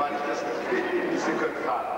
weil ich das nicht will. Sie können fahren.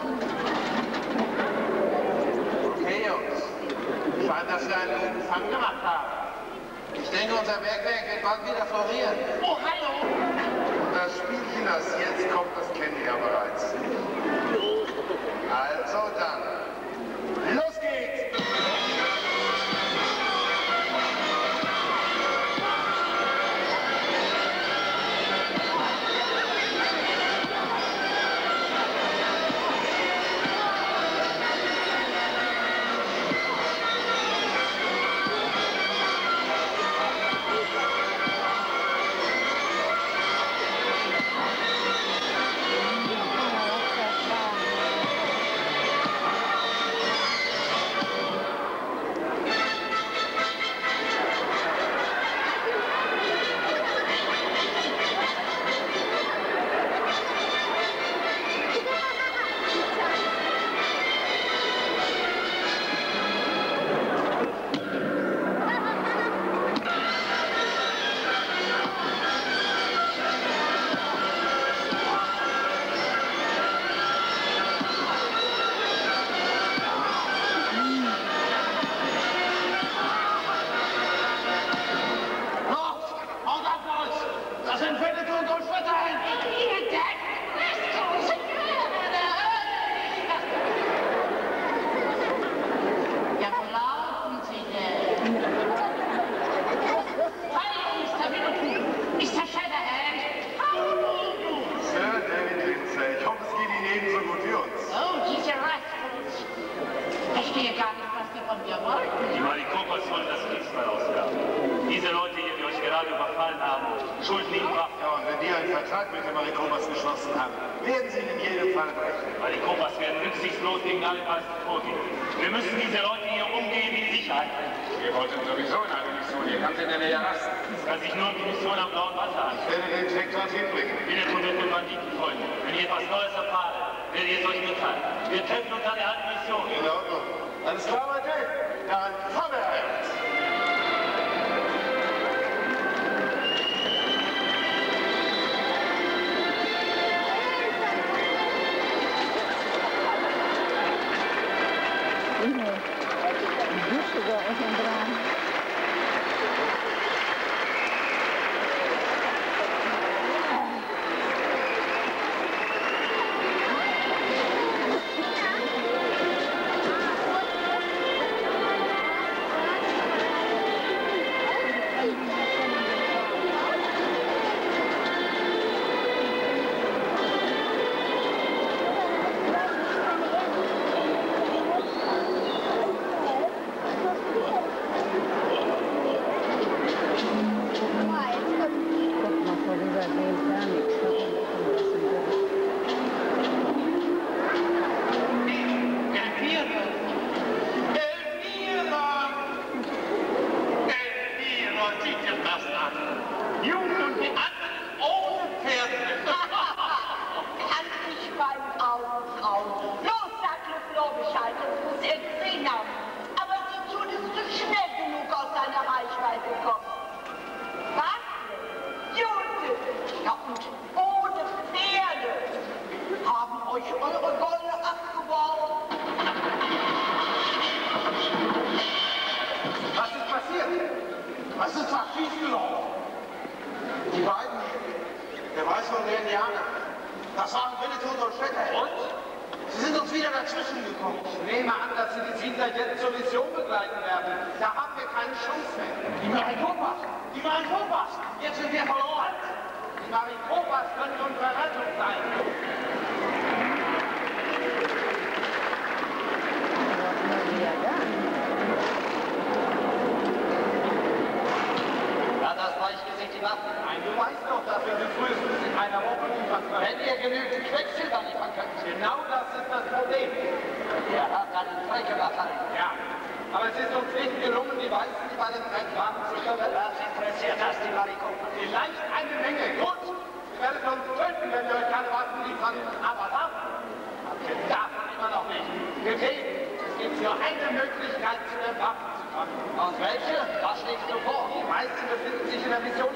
Okay, Jungs. Scheint, dass wir einen guten Fang gemacht haben. Ich denke, unser Bergwerk wird bald wieder florieren. Oh, hallo! Und das Spielchen, das jetzt kommt, das kennen wir ja bereits. Also dann, los geht's!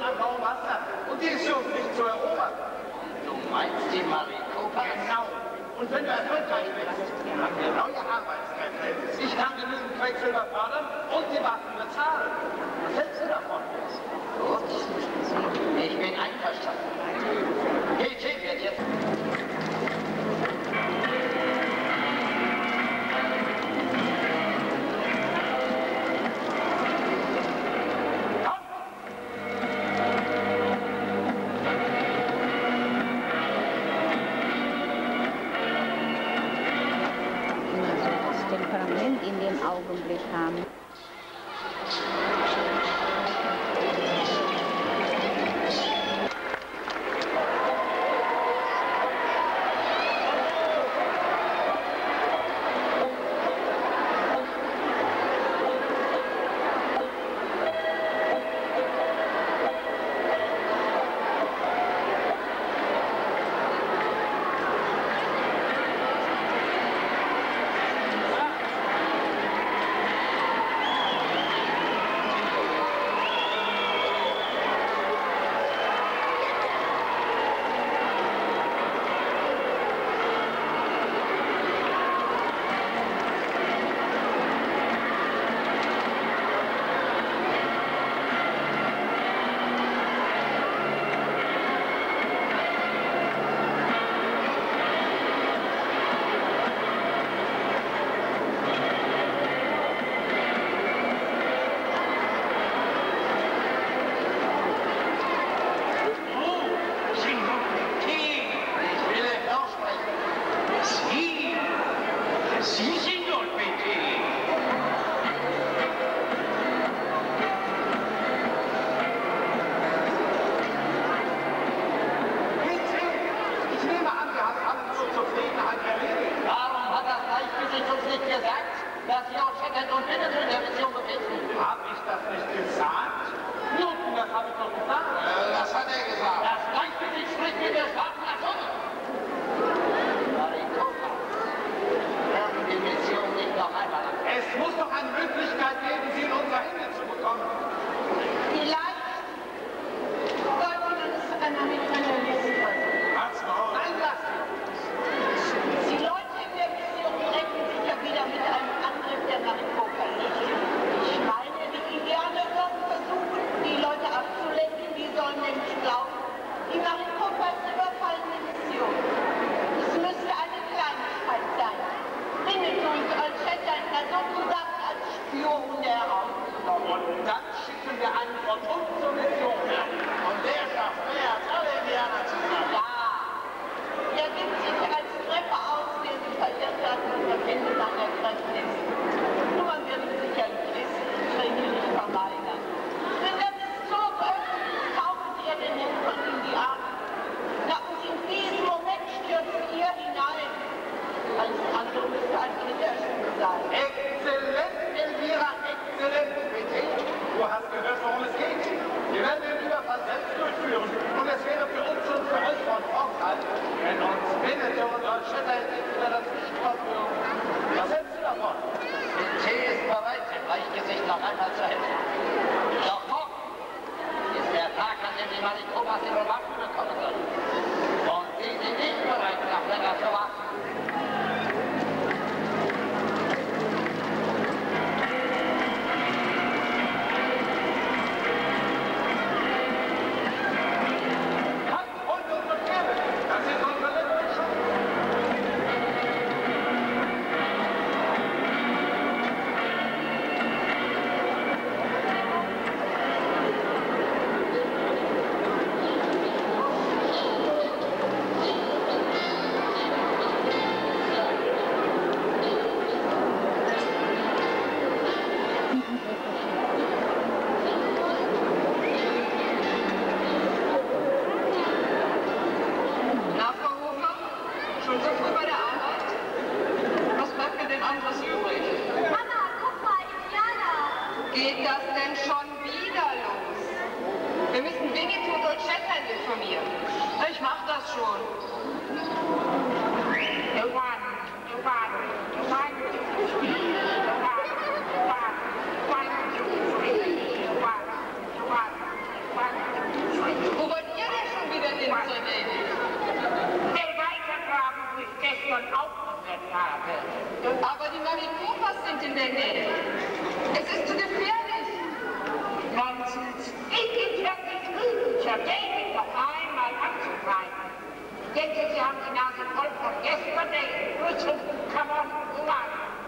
Und die ist für uns nicht zu erobern. Du meinst die Maricopa? Genau. Und wenn du erfolgreich bist, haben wir neue Arbeitskräfte. Ich kann genügend Quecksilber fördern und die Waffen bezahlen. Was hältst du davon? Gut. Ich bin einverstanden. PT wird jetzt... Temperament in dem Augenblick haben. dass Sie auch Shatterhand und Winnetou in der Mission befinden. Hab ich das nicht gesagt? Newton, das habe ich doch gesagt. Das hat er gesagt. Das Gleichgewicht spricht mit der schwarzen Atomme. Maricopa, werden die Mission nicht noch einmal an. Es muss doch eine Möglichkeit geben, sie in unsere Hände zu bekommen. Vielleicht sollten wir uns mit einer Liste versuchen. Halt's Maul. Nein, lassen. Die Leute in der Mission rechnen sich ja wieder mit einem Angriff der Maricopa nicht. Ich meine, die Indianer sollen versuchen, die Leute abzulenken. Die sollen nämlich glauben, die Maricopa ist eine überfallene Mission. Es müsste eine Kleinigkeit sein. Winnetou und Old Shatterhand sozusagen als Spione herauszukommen. Und dann schicken wir einen von uns zur Mission. Und der schafft mehr als alle Indianer zusammen. Ja, er gibt sich als Treffer aus, den verirrt hat und am Ende seiner Kräfte ist. Nur man wird sicherlich dringlich verweigern. Denn das ist so öffentlich, taucht er den Helfern in die Arme. Na, und in diesem Moment stürzt ihr hinein. Alles andere müsste ein Kinderspiel sein. Exzellent, Elvira, exzellent, bitte. Du hast gehört, worum es geht. Wir werden den Überfall selbst durchführen. Und es wäre für uns und für euch von Vorteil, wenn uns Winnetou und Old Shatterhand wieder dazwischen würden. Was hältst du davon? PT ist bereit, dem Bleichgesicht noch einmal zu helfen. Doch morgen ist der Tag, an dem die Maricopas ihre Waffen bekommen sollen. Und sie sind nicht bereit, noch länger zu warten. Geht das denn schon wieder los? Wir müssen Winnetou und Old Shatterhand informieren. Ich mach das schon. Wo wollt ihr denn schon wieder hin, Sir David? Der Weitergraben ist gestern Maricopas sind in der Nähe. Es ist zu gefährlich. Nonsens. Ich bin fertig Lügen, David noch einmal anzugreifen. Denken Sie haben die Nase voll von yesterday. Come on, go on.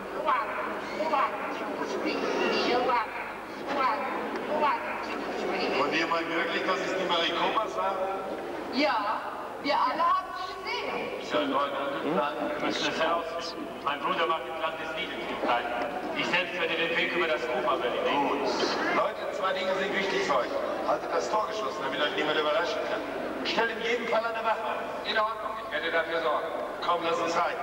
Und ihr meint wirklich, dass es die Maricopas waren? Ja, wir alle haben es gesehen. Ja, Leute, wir müssen es heraus. Mein Bruder macht im Land des Liedens frei. Ich selbst werde den Weg über das Ufer verlegen. Gut. Leute, zwei Dinge sind wichtig für euch. Haltet das Tor geschlossen, damit euch niemand überraschen kann. Stellt in jedem Fall eine Wache auf. In Ordnung, ich werde dafür sorgen. Komm, lass uns rein.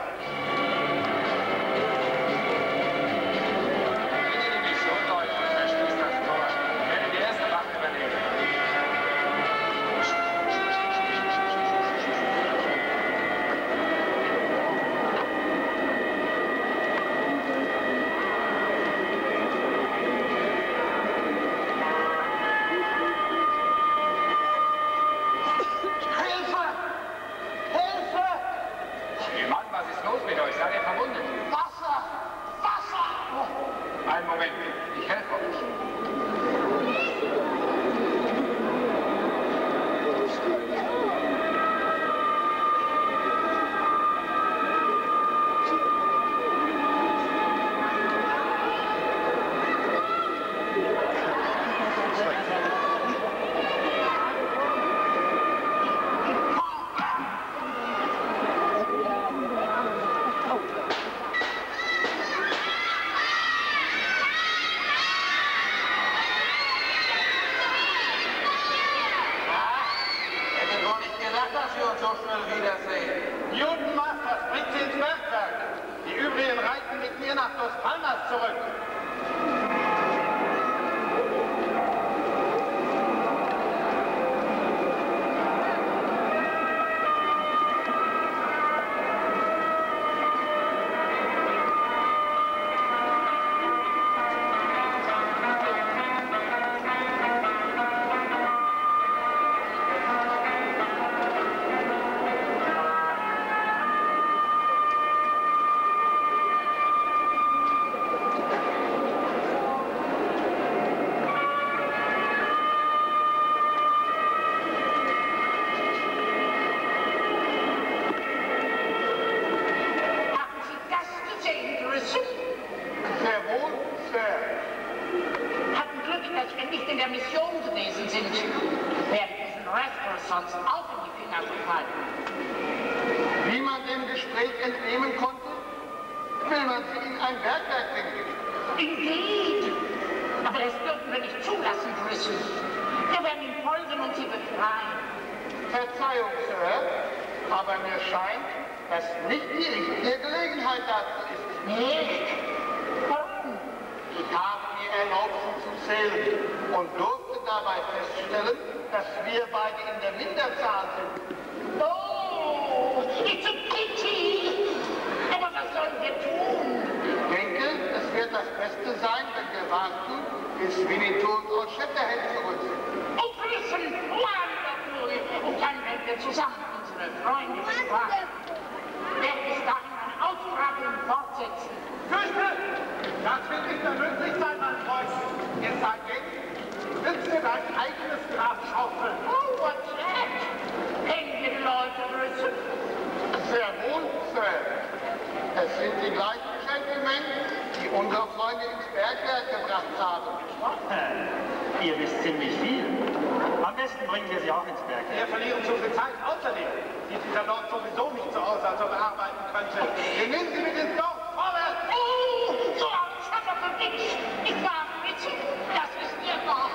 Ihr wisst ziemlich viel. Am besten bringen wir sie auch ins Berg. Wir verlieren zu viel Zeit. Außerdem sieht dieser Lord sowieso nicht so aus, als ob er arbeiten könnte. Wir nehmen sie mit ins Dorf. Vorwärts! Oh, so Angst hat er für nichts. Ich war mit. Das ist ihr Wort.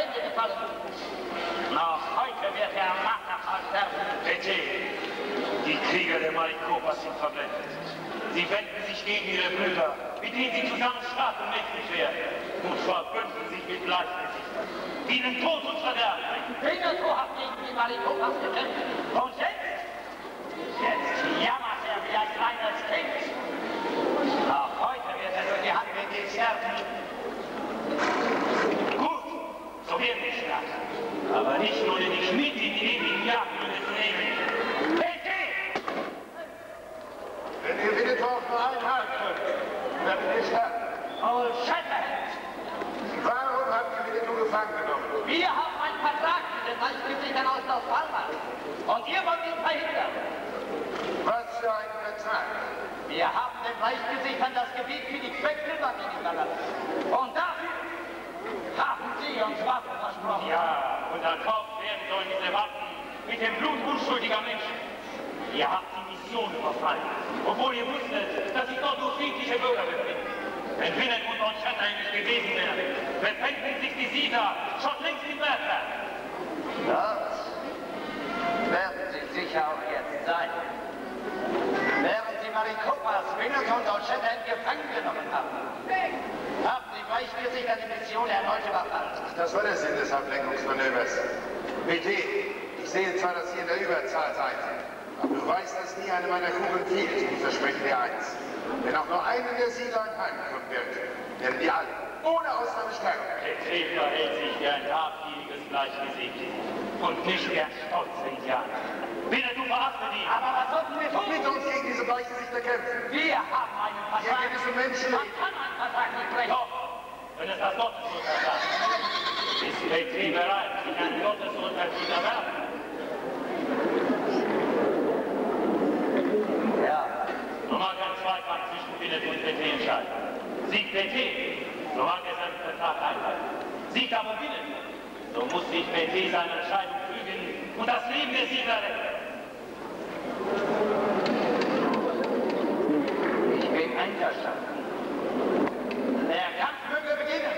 Hände gefallen. Noch heute wird der Marterfall sterben. PT, die Krieger der Maricopas sind verblendet. Sie wenden sich gegen ihre Brüder, mit denen sie zusammen stark und mächtig werden, und verbünden sich mit Gleichgesichtern, die ihnen Tod und Verderben bringen. Winnetou hat gegen die Maricopas gekämpft. Und jetzt jammert er wie ein kleines Kind. Auch heute wird er durch die Hand mit dir sterben. Gut, so werden wir schlagen. Aber nicht nur in die Schmied in die ewigen Jagdhöhle zu nehmen. PT! Wenn ihr Winnetou auch nur einen Halt könnt, werdet ihr sterben. Old Shatterhand! Warum habt ihr Winnetou gefangen genommen? Wir haben einen Vertrag mit den Reichsgesichtern aus Las Palmas. Und ihr wollt ihn verhindern. Was für ein Vertrag? Wir haben den Reichsgesichtern das Gebiet für die Quecksilberminen überlassen. Und dafür haben sie uns Waffen versprochen. Ja, und erkauft werden sollen diese Waffen mit dem Blut unschuldiger Menschen. Ihr habt die Mission überfallen, obwohl ihr wusstet, dass sich dort nur friedliche Bürger befinden. Wenn Winnetou und Shatterhand nicht gewesen wären, befänden sich die Siedler schon längst im Bergwerk. Dort werden sie sicher auch jetzt sein. Während die Maricopas Winnetou und Shatterhand gefangen genommen haben, haben die Reichsgesichter die Mission erneut überfallen. Das war der Sinn des Ablenkungsmanövers. PT, ich sehe zwar, dass ihr in der Überzahl seid, aber du weißt, dass nie eine meiner Kugeln fiel. Ich verspreche dir eins. Wenn auch nur einer der Siedler heimkommen wird, werden die alle ohne Ausnahme sterben. PT verhält sich wie ein habgieriges Gleichgesicht und nicht wie ein stolzer Indianer. Winnetou verachtet ihn. Aber was sollten wir tun? Mit uns gegen diese Bleichgesichter kämpfen. Wir haben einen Hier Vertrag. geht es um Menschenleben. Man kann einen Vertrag nicht brechen. Doch, wenn es das Gottesurteil sagt, ist PT bereit, sich ein Gottesurteil zu erwerben. Ja. So mag ein Zweikampf zwischen Winnetou und PT entscheiden. Siegt PT, so mag er seinen Vertrag einhalten. Siegt aber Winnetou, so muss sich PT seiner Entscheidung fügen und das Leben der Siedler retten. Ich bin einverstanden. Der Kampf möge beginnen.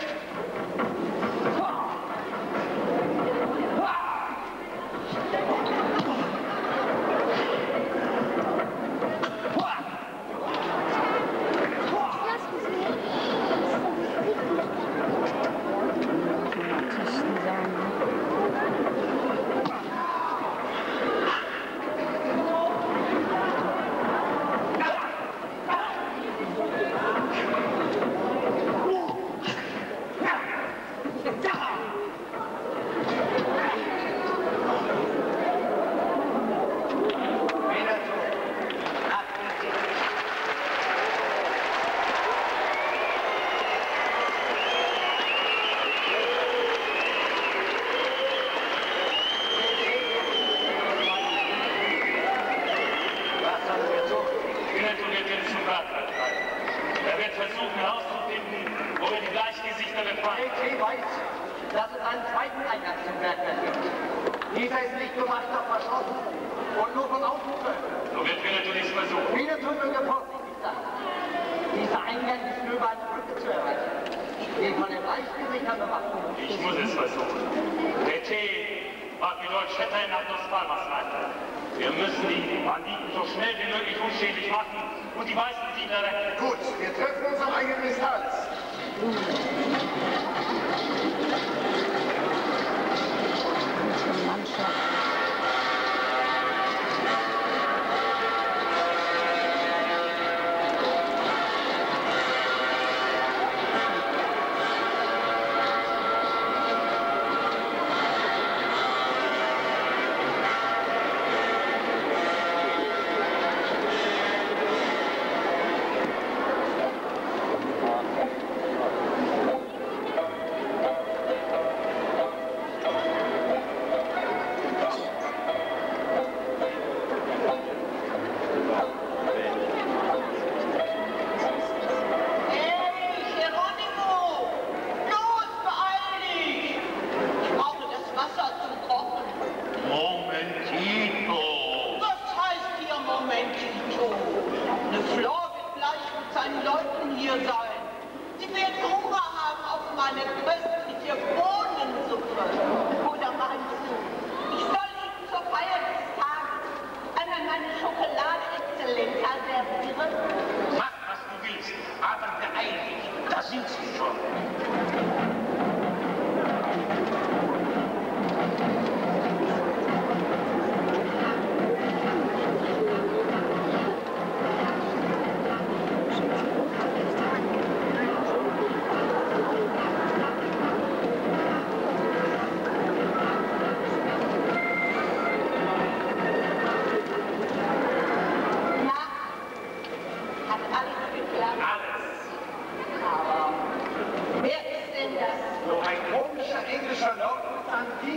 Dieser ist nicht bewacht, doch verschlossen und nur von außen geöffnet. So wird Winnetou dies versuchen. Winnetou möge vorsichtig sein. Dieser Eingang ist nur über eine Brücke zu erreichen, die von den Reichsgesichtern bewacht wird. Ich muss es versuchen. PT mag mit euch Shatterhand nach Las Palmas reiten. Wir müssen die Banditen so schnell wie möglich unschädlich machen und die weißen Siedler retten. Gut, wir treffen uns am Eingang des Tals.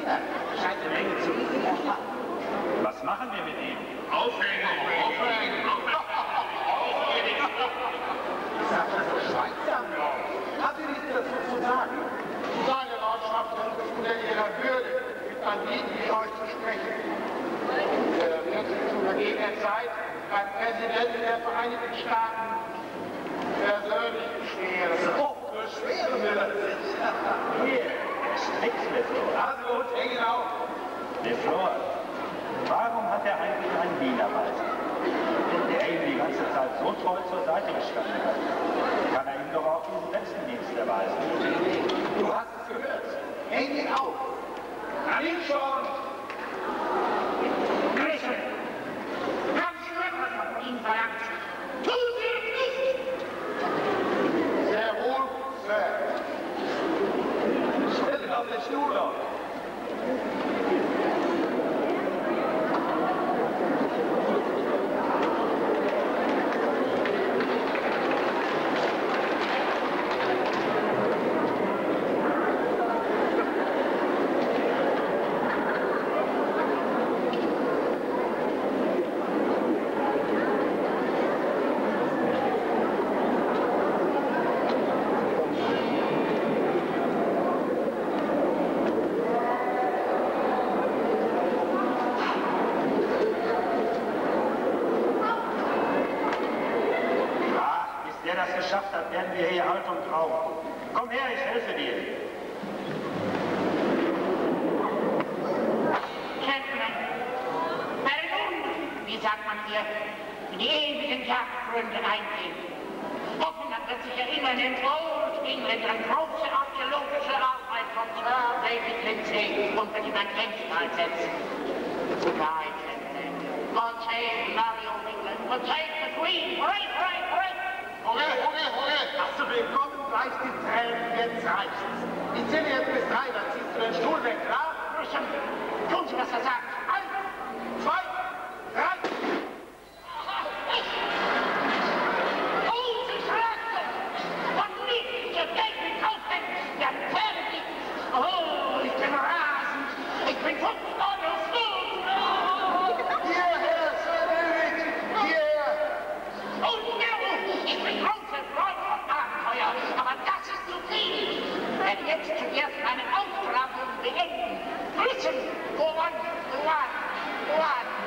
Scheint eine Menge zu wissen. Was machen wir mit ihm? Aufhängen! Ich sag das so schweigsam, hat sie nichts dazu zu sagen? Seine Lordschaft ist unter ihrer Würde, mit Banditen wie euch zu sprechen. Wird sie zu vergebener Zeit beim Präsidenten der Vereinigten Staaten persönlich beschweren. So, beschweren wir das nicht. Hier, nichts mehr so. Also, hängen auf! Der Flor, warum hat er eigentlich einen Wiener Meister? Der ihm die ganze Zeit so treu zur Seite gestanden hat. Kann er ihm doch auch diesen letzten Dienst erweisen. Du hast es gehört. Häng ihn auf! An ihn schon! Grüße! Haben Sie nur etwas von ihm verlangt? Tun Sie es nicht! Sehr wohl, Sir. Stell dich auf den Stuhl auf. Geschafft hat, werden wir hier alt und grau. Komm her, ich helfe dir. Gentlemen, nun, wie sagt man hier, in die ewigen Jagdgründe eingehen. Hoffen, man wird sich erinnern, in Old England eine große archäologische Arbeit von Sir David Lindsay unter die Denkmal setzen. Goodbye, gentlemen. God save merry Old England. God save the Queen. Hooray, hooray, hooray! Hast du willkommen, gleich die Tränen, jetzt reicht's. Ich zähle jetzt bis 3, dann ziehst du den Stuhl weg, klar? Grüßen, tun Sie, was er sagt. 1, 2, 3. Oh, Sie schreckte! Von nicht zu David Copeland, der Pferde! Oh, ich bin rasend! Ich bin fuchsbonus! Hierher, Sir David! Hierher! Oh, no! Ich bin große Freund von Abenteuer, aber das ist zu viel! Ich werde jetzt zuerst meine Ausgrabung beenden. Listen! Go on, go on, go on!